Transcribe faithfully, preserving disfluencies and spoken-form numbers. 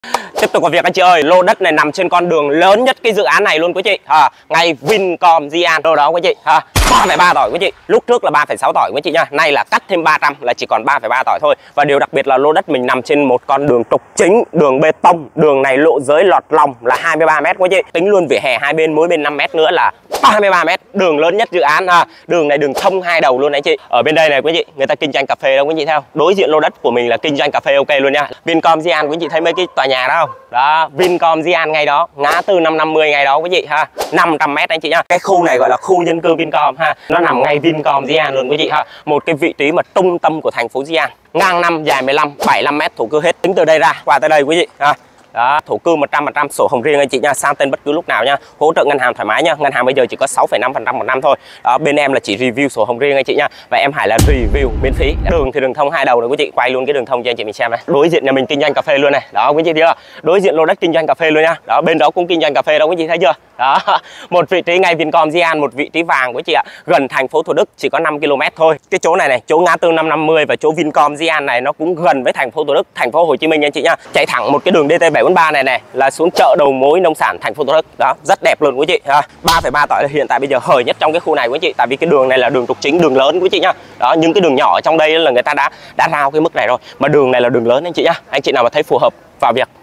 Tiếp tục có việc anh chị ơi, lô đất này nằm trên con đường lớn nhất cái dự án này luôn quý chị. À, ngay Vincom Di An đâu đó quý chị. À, ba phẩy ba tỏi quý chị. Lúc trước là ba phẩy sáu tỏi quý chị nha. Nay là cắt thêm ba trăm là chỉ còn ba phẩy ba tỏi thôi. Và điều đặc biệt là lô đất mình nằm trên một con đường trục chính, đường bê tông. Đường này lộ giới lọt lòng là hai mươi ba mét quý chị. Tính luôn vỉa hè hai bên, mỗi bên năm mét nữa là ba mươi ba mét. Đường lớn nhất dự án. À, đường này đường thông hai đầu luôn anh chị. Ở bên đây này quý chị, người ta kinh doanh cà phê đâu quý chị theo. Đối diện lô đất của mình là kinh doanh cà phê ok luôn nha. Vincom Di An quý chị thấy mấy cái tòa nhà đó không? Đó, Vincom Di An ngay đó, ngã tư năm năm mươi ngay đó quý chị ha. năm trăm mét anh chị nha. Cái khu này gọi là khu dân cư Vincom ha. Nó nằm ngay Vincom Di An luôn quý chị ha. Một cái vị trí mà trung tâm của thành phố Di An. Ngang năm, dài mười lăm, bảy mươi lăm mét thổ cư hết. Tính từ đây ra qua tới đây quý chị ha. Đó, thổ cư một trăm phần trăm, sổ hồng riêng anh chị nha, sang tên bất cứ lúc nào nha. Hỗ trợ ngân hàng thoải mái nha. Ngân hàng bây giờ chỉ có sáu phẩy năm phần trăm một năm thôi. Đó, bên em là chỉ review sổ hồng riêng anh chị nha. Và em Hải là review miễn phí. Đường thì đường thông hai đầu này quý chị, quay luôn cái đường thông cho anh chị mình xem này. Đối diện nhà mình kinh doanh cà phê luôn này. Đó quý chị thấy chưa? Đối diện lô đất kinh doanh cà phê luôn nha. Đó, bên đó cũng kinh doanh cà phê đó quý chị thấy chưa? Đó, một vị trí ngay Vincom Di An, một vị trí vàng quý chị ạ. Gần thành phố Thủ Đức, chỉ có năm ki lô mét thôi. Cái chỗ này này, chỗ ngã tư năm năm mươi và chỗ Vincom Di An này nó cũng gần với thành phố Thủ Đức, thành phố Hồ Chí Minh anh chị nha. Chạy thẳng một cái đường D T bảy bốn ba này này là xuống chợ đầu mối nông sản thành phố Thủ Đức. Đó, rất đẹp luôn quý chị ha. ba phẩy ba tỏi là hiện tại bây giờ hời nhất trong cái khu này quý chị, tại vì cái đường này là đường trục chính, đường lớn quý chị nhá. Đó, những cái đường nhỏ ở trong đây là người ta đã đã rao cái mức này rồi, mà đường này là đường lớn anh chị nhá. Anh chị nào mà thấy phù hợp vào việc.